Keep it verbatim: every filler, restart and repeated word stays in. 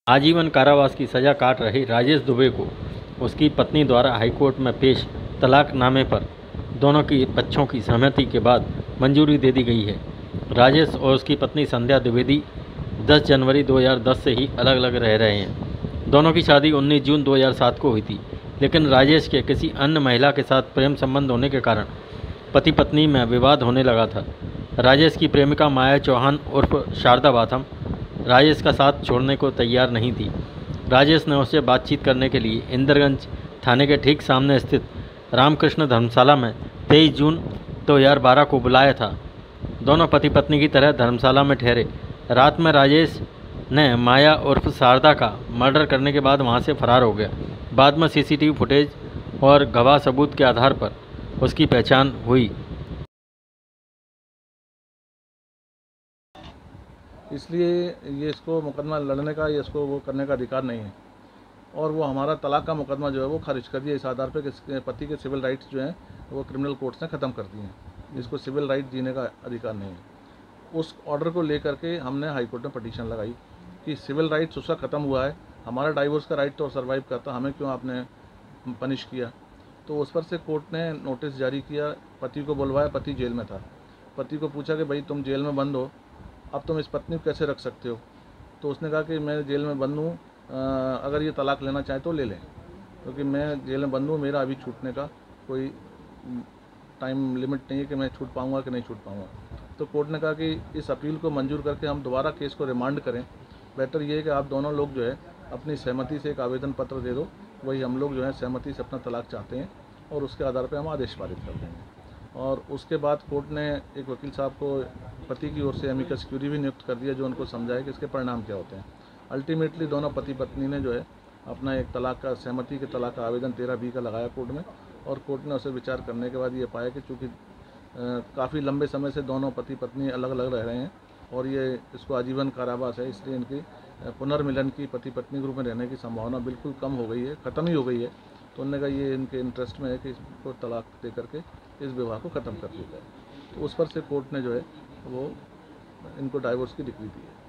आजीवन कारावास की सज़ा काट रहे राजेश दुबे को उसकी पत्नी द्वारा हाईकोर्ट में पेश तलाकनामे पर दोनों की पक्षों की सहमति के बाद मंजूरी दे दी गई है। राजेश और उसकी पत्नी संध्या द्विवेदी दस जनवरी दो हज़ार दस से ही अलग अलग रह रहे हैं। दोनों की शादी उन्नीस जून दो हज़ार सात को हुई थी, लेकिन राजेश के किसी अन्य महिला के साथ प्रेम संबंध होने के कारण पति पत्नी में विवाद होने लगा था। राजेश की प्रेमिका माया चौहान उर्फ शारदा बाथम राजेश का साथ छोड़ने को तैयार नहीं थी। राजेश ने उससे बातचीत करने के लिए इंदरगंज थाने के ठीक सामने स्थित रामकृष्ण धर्मशाला में तेईस जून दो हज़ार बारह को बुलाया था। दोनों पति पत्नी की तरह धर्मशाला में ठहरे। रात में राजेश ने माया उर्फ शारदा का मर्डर करने के बाद वहां से फरार हो गया। बाद में सीसीटीवी फुटेज और गवाह सबूत के आधार पर उसकी पहचान हुई। इसलिए ये इसको मुकदमा लड़ने का या इसको वो करने का अधिकार नहीं है, और वो हमारा तलाक का मुकदमा जो है वो खारिज कर दिया इस आधार पे कि पति के सिविल राइट्स जो हैं वो क्रिमिनल कोर्ट्स ने ख़त्म कर दिए हैं। इसको सिविल राइट जीने का अधिकार नहीं है। उस ऑर्डर को लेकर के हमने हाई कोर्ट में पटिशन लगाई कि सिविल राइट्स उसका ख़त्म हुआ है, हमारा डाइवोर्स का राइट तो सर्वाइव करता, हमें क्यों आपने पनिश किया। तो उस पर से कोर्ट ने नोटिस जारी किया, पति को बुलवाया। पति जेल में था। पति को पूछा कि भाई तुम जेल में बंद हो, अब तुम इस पत्नी को कैसे रख सकते हो। तो उसने कहा कि मैं जेल में बंद हूँ, अगर ये तलाक लेना चाहे तो ले लें, क्योंकि तो मैं जेल में बंद हूँ, मेरा अभी छूटने का कोई टाइम लिमिट नहीं है कि मैं छूट पाऊँगा कि नहीं छूट पाऊँगा। तो कोर्ट ने कहा कि इस अपील को मंजूर करके हम दोबारा केस को रिमांड करें। बेटर ये है कि आप दोनों लोग जो है अपनी सहमति से एक आवेदन पत्र दे दो, वही हम लोग जो है सहमति से अपना तलाक चाहते हैं और उसके आधार पर हम आदेश पारित कर देंगे। और उसके बाद कोर्ट ने एक वकील साहब को पति की ओर से एमिकस क्यूरी भी नियुक्त कर दिया, जो उनको समझाए कि इसके परिणाम क्या होते हैं। अल्टीमेटली दोनों पति पत्नी ने जो है अपना एक तलाक का सहमति के तलाक का आवेदन तेरह बी का लगाया कोर्ट में, और कोर्ट ने उसे विचार करने के बाद ये पाया कि चूँकि काफ़ी लंबे समय से दोनों पति पत्नी अलग अलग रह रहे हैं और ये इसको आजीवन कारावास है, इसलिए इनकी पुनर्मिलन की पति पत्नी ग्रुप में रहने की संभावना बिल्कुल कम हो गई है, ख़त्म ही हो गई है। तो उन्होंने कहा ये इनके इंटरेस्ट में है कि इसको तलाक दे करके इस विवाह को ख़त्म कर दिया जाए। तो उस पर से कोर्ट ने जो है वो इनको डाइवोर्स की डिक्री दी है।